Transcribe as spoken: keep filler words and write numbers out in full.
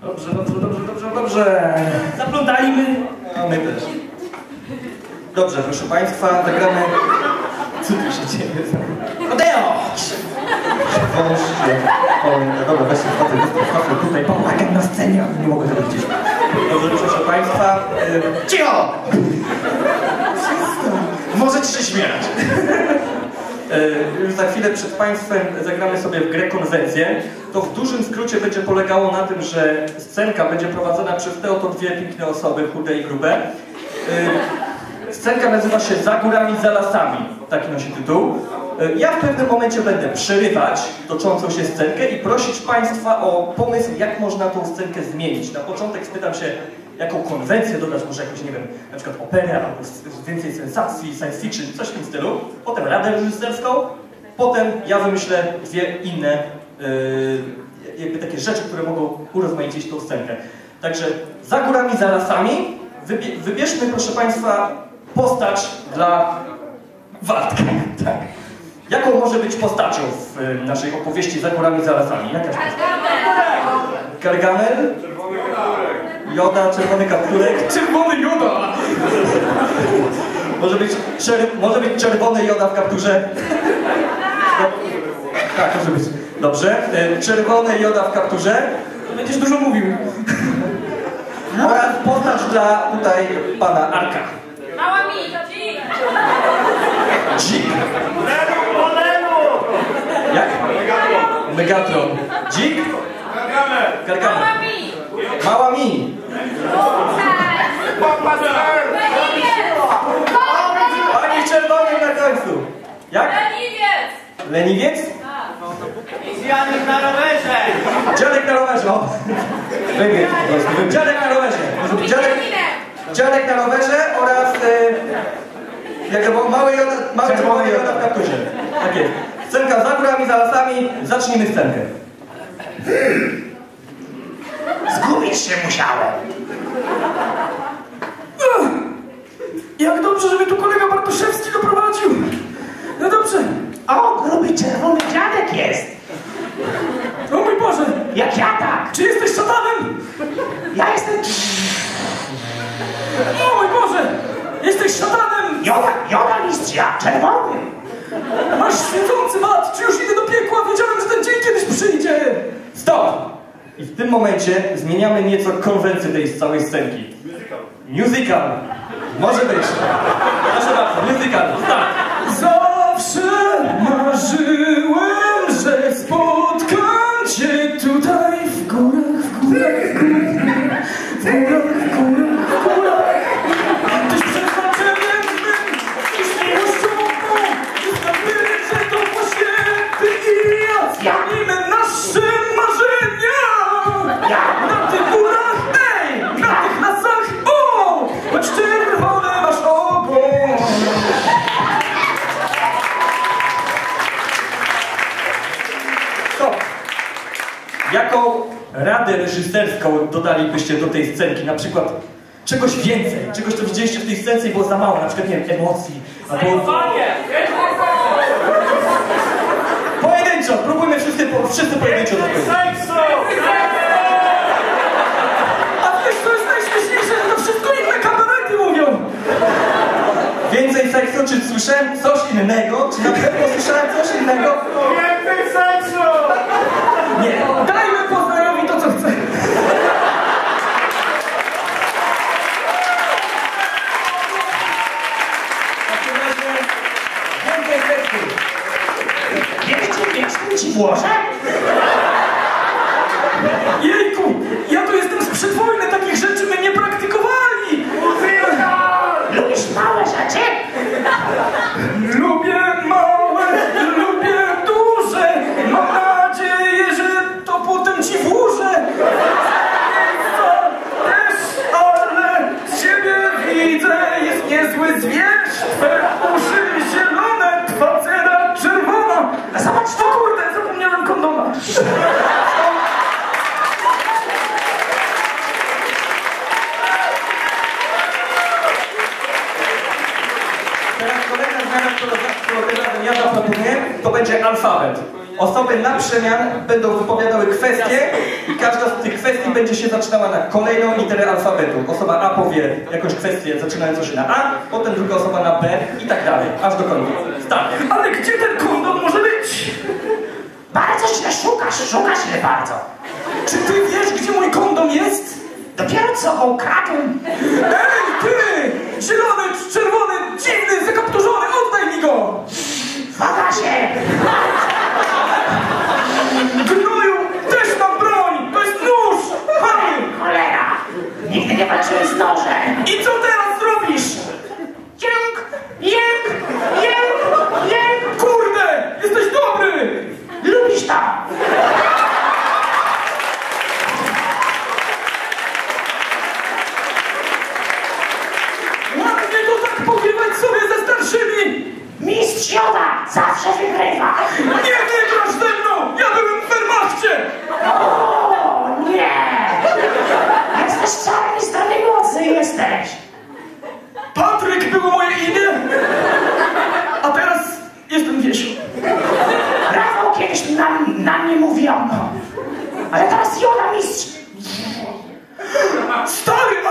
Dobrze, dobrze, dobrze, dobrze, dobrze. Zaplątali my. A my też. Dobrze, proszę Państwa, zagramy... Co tu się dzieje? Odeo! Wąż się... O, dobra, weź się wchodzę, tutaj pomagam na scenie, nie mogę tego widzieć. Dobrze, proszę Państwa... Yy... Cicho! Możecie się śmiać. Już za chwilę przed Państwem zagramy sobie w grę konwencję. To w dużym skrócie będzie polegało na tym, że scenka będzie prowadzona przez te oto dwie piękne osoby, chude i grube. Scenka nazywa się Za górami, za lasami. Taki nosi tytuł. Ja w pewnym momencie będę przerywać toczącą się scenkę i prosić Państwa o pomysł, jak można tą scenkę zmienić. Na początek spytam się, jaką konwencję dodać, może jakąś, nie wiem, na przykład operę, albo więcej sensacji, science fiction, coś w tym stylu. Potem radę reżyserską, potem ja wymyślę dwie inne yy, jakby takie rzeczy, które mogą urozmaicić tą scenkę. Także Za górami, za lasami wybie wybierzmy, proszę Państwa, postać dla Waldka. Tak. Jaką może być postacią w y, naszej opowieści Za górami, za lasami? Jakaś postać? Gargamel? Czerwony kapturek. Joda, czerwony kapturek. Czerwony Joda! Może być, czer może być czerwony Joda w kapturze? No, tak, może być. Dobrze. Y, czerwony Joda w kapturze. Będziesz dużo mówił. Oraz postać dla tutaj pana Arka. Mała mi, dzik! Dzik. Lenu, o Lenu! Jak? Megatron. Dzik? Gargamel. Gargamel. Mała mi! Mała mi. Papa Star. Pani czerwony na końcu. Jak? Leniwiec! Leniwiec? Janek na rowerze! Dziadek na rowerze. O. Wybieg po prostu. Dziadek na rowerze. Może być dziadek, dziadek na rowerze oraz e, jak to było, mały Joda, mały czerwony Joda w kapturze. Tak jest. Scenka Za górami, za lasami. Zacznijmy scenkę. Zgubić się musiałem. Ach, jak dobrze, żeby tu kolega Bartoszewski doprowadził. No dobrze. O, gruby czerwony dziadek jest! O mój Boże. Jak ja tak! Czy jesteś szatanem? Ja jestem... O mój Boże. Jesteś szatanem. Joda, Joda mistrza, czerwony! Masz świecący mat. Czy już idę do piekła? Wiedziałem, że ten dzień kiedyś przyjdzie. Stop! I w tym momencie zmieniamy nieco konwencję tej całej scenki. Musical. Musical. Może być. Proszę bardzo, musical. Tak. Zawsze marzyłem, że spotkam cię tutaj w górach, w górach, w górach, w górach, w górach, w górach. Tyś przeznaczeniem mym i z miłością mą. Zostawię, że to właśnie ty i ja spełnimy nasze marzenia. Na tych górach, ej, na tych lasach, o, choć czerwone masz ogon. Stop. Jaką radę reżyserską dodalibyście do tej scenki? Na przykład czegoś więcej, czegoś co widzieliście w tej scence i było za mało, na przykład nie wiem, emocji. Albo... Pojedynczo, próbujmy wszyscy, po, wszyscy pojedynczo to powiedzieć. Seksu! A wiesz, co jest najśmieszniejsze, że to wszystko inne kabarety mówią. Więcej seksu, czy słyszałem coś innego? Czy na pewno słyszałem coś innego? Więcej seksu! Nie. Dajmy Poznaniowi to, co chce. W takim razie więcej seksu. Wiecie, wieczny ci włożę? Jejku, ja tu jestem z przedwojny, takich rzeczy my nie praktykowali. Lubisz małe rzeczy? Lubię małe, lubię duże. Mam nadzieję, że to potem ci włożę. Też, ale z ciebie widzę, jest niezły zwierz. Twe uszy zielone, twa cera czerwona. Zobacz to, kurde, zapomniałem kondoma. Teraz kolejna zmiana, którą, którą teraz ja zaproponuję, to będzie alfabet. Osoby na przemian będą wypowiadały kwestie i każda z tych kwestii będzie się zaczynała na kolejną literę alfabetu. Osoba A powie jakąś kwestię zaczynającą się na A, potem druga osoba na B i tak dalej, aż do końca. Start. Ale gdzie ten kondom może być? Bardzo źle szukasz, szukasz źle bardzo. Czy ty wiesz, gdzie mój kondom jest? Dopiero co go ukradłem. Ej, ty! Zielony, czerwony, dziwny, zakapturzony, oddaj mi go! W bagazie. Gnoju, też mam broń! To jest nóż! Mamy! Cholera. Nigdy nie walczyłem z nożem. I co teraz zrobisz? Jęk, jęk, jęk, jęk. Kurde! Jesteś dobry! Lubisz to. Ładnie to tak pogrywać sobie ze starszymi! Mistrz Joda zawsze wygrywa. Nie wygrasz ze mną! Ja byłem w Wehrmachcie! O nie. Jesteś czarny strony mocy, jesteś. Patryk było moje imię, a teraz jestem Wiesiu. Rafał kiedyś na, na mnie mówiono. Ale teraz Joda mistrz. Stary,